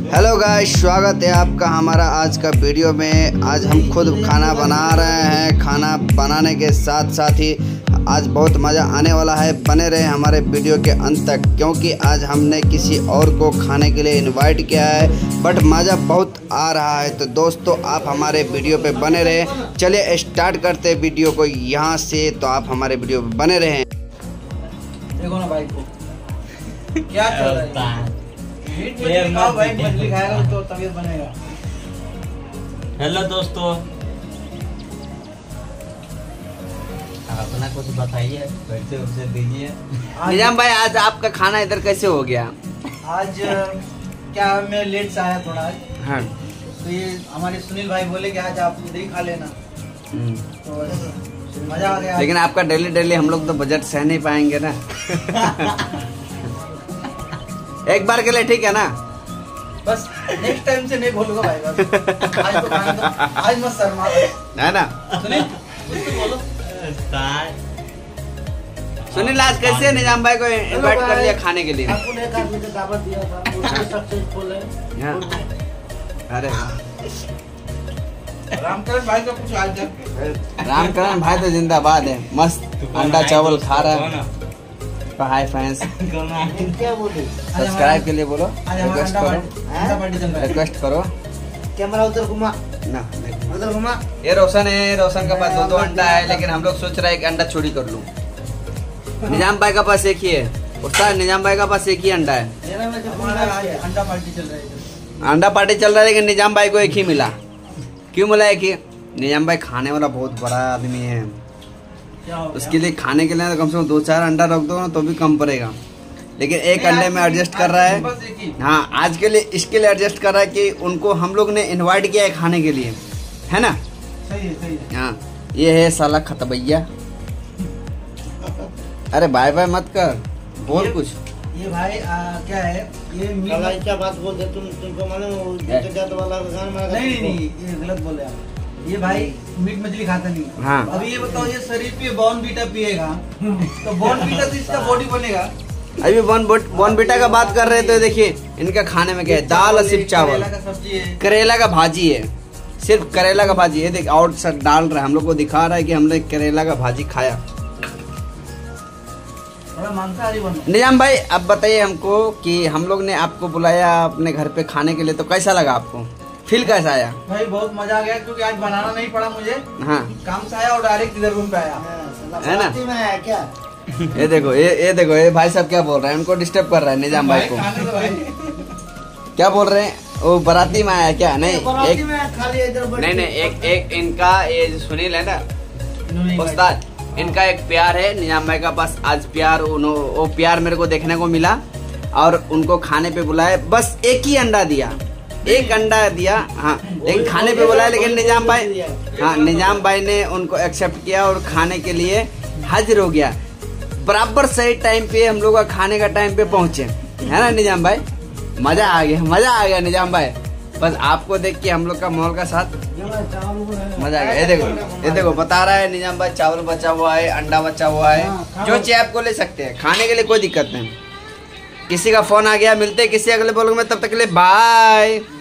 Hello guys, स्वागत है आपका हमारा आज का वीडियो में। आज हम खुद खाना बना रहे हैं। खाना बनाने के साथ साथ ही आज बहुत मज़ा आने वाला है। बने रहे हमारे वीडियो के अंत तक, क्योंकि आज हमने किसी और को खाने के लिए इनवाइट किया है, बट मज़ा बहुत आ रहा है। तो दोस्तों, आप हमारे वीडियो पे बने रहे। चलिए स्टार्ट करते हैं वीडियो को यहाँ से। तो आप हमारे वीडियो पे बने रहे। देखो ना भाई को क्या चल रहा है। मीट मछली खाओ भाई, मछली खाएगा तो तबीयत बनेगा। हेलो दोस्तों, अपना कुछ बताइए, पैसे उसे दीजिए। निजाम भाई, आज आपका खाना इधर कैसे हो गया? आज क्या मैं लेट से आया थोड़ा आज। हाँ। तो ये हमारे सुनील भाई बोले कि आज आप इधर ही खा लेना, तो मजा आ गया। लेकिन आपका डेली हम लोग तो बजट सह नहीं पाएंगे ना। एक बार के लिए ठीक है ना? बस नेक्स्ट टाइम से नहीं बोलूंगा भाई। बस आज तो खाना तो, आज मत शर्मा है ना। सुनील बोलो। सुनील, आज कैसे निजाम भाई को इनवाइट कर लिया खाने के लिए? आपने एक आदमी को दावत दिया था, वो सक्सेसफुल है। अरे रामकरण भाई का कुछ आज तक। रामकरण भाई तो जिंदाबाद है। मस्त अंडा चावल खा रहा है। हाय फ्रेंड्स, क्या बोले? सब्सक्राइब के लिए बोलो, रिक्वेस्ट करो, रिक्वेस्ट करो। कैमरा उधर घुमा ना, उधर घुमा। ये रोशन है, रोशन के पास दो अंडा है, लेकिन हम लोग सोच रहे हैं कि अंडा चोरी कर लूं। निजाम भाई का पास एक ही है। उसका निजाम भाई का पास एक ही अंडा है। अंडा पार्टी चल रही है। अंडा पार्टी चल रहा है, लेकिन निजाम भाई को एक ही मिला। क्यों मिला एक ही? निजाम भाई खाने वाला बहुत बड़ा आदमी है। उसके लिए खाने के लिए तो कम से कम 2-4 अंडा रख दो ना तो भी कम पड़ेगा, लेकिन एक अंडे में एडजस्ट कर रहा है। हाँ, आज के लिए इसके लिए एडजस्ट कर रहा है कि उनको हम लोग ने इनवाइट किया है खाने के लिए, है ना? सही है। हाँ, ये है साला खतबैया। अरे बाय बाय मत कर, बोल कुछ। ये भाई क्या है, ये मीट क्या बात बोल दे तुमको मालूम वाला नहीं, ये गलत बोले आप। ये भाई मीट मछली खाता नहीं। हाँ। अभी ये बताओ, ये शरीर पे बॉर्नवीटा पिएगा तो बॉर्नवीटा से इसका बॉडी बनेगा। अभी बॉर्नवीटा का बात कर रहे थे। देखिए इनका खाने में क्या है, दाल और सिर्फ चावल, करेला का सब्जी है, करेला का भाजी है, सिर्फ करेला का भाजी है। देख आउट से डाल रहा है, हम लोग को दिखा रहा है कि हमने करेला का भाजी खाया। थोड़ा मांसाहारी बन। निजाम भाई, अब बताइए हमको कि हम लोग ने आपको बुलाया अपने घर पे खाने के लिए, तो कैसा लगा आपको? फील कैसा आया? भाई बहुत मजा आ गया, क्योंकि आज बनाना नहीं पड़ा मुझे। हाँ, काम से आया और डायरेक्ट इधर रूम पे आया, है ना? क्या ये देखो, ये देखो, ये भाई साहब क्या बोल रहे हैं, उनको डिस्टर्ब कर रहा है निजाम भाई को। क्या बोल रहे हैं? वो बाराती में आया क्या? नहीं, एक नहीं, एक इनका ये जो सुनील है ना उस्ताद, इनका एक प्यार है निजाम भाई का पास। आज प्यार, वो प्यार मेरे को देखने को मिला और उनको खाने पे बुलाया। बस एक ही अंडा दिया, एक अंडा दिया। हाँ, लेकिन खाने पे बुलाया। लेकिन निजाम भाई, हाँ, निजाम भाई ने उनको एक्सेप्ट किया और खाने के लिए हाजिर हो गया। बराबर सही टाइम पे हम लोग का खाने का टाइम पे पहुंचे, है ना निजाम भाई? मजा आ गया निजाम भाई। बस आपको देख के हम लोग का मॉल का साथ मजा आ गया। ये देखो बता रहा है निजाम भाई, चावल बचा हुआ है, अंडा बचा हुआ है, जो चाहिए आपको ले सकते हैं खाने के लिए, कोई दिक्कत नहीं। किसी का फोन आ गया, मिलते हैं किसी अगले ब्लॉग में, तब तक के लिए बाय।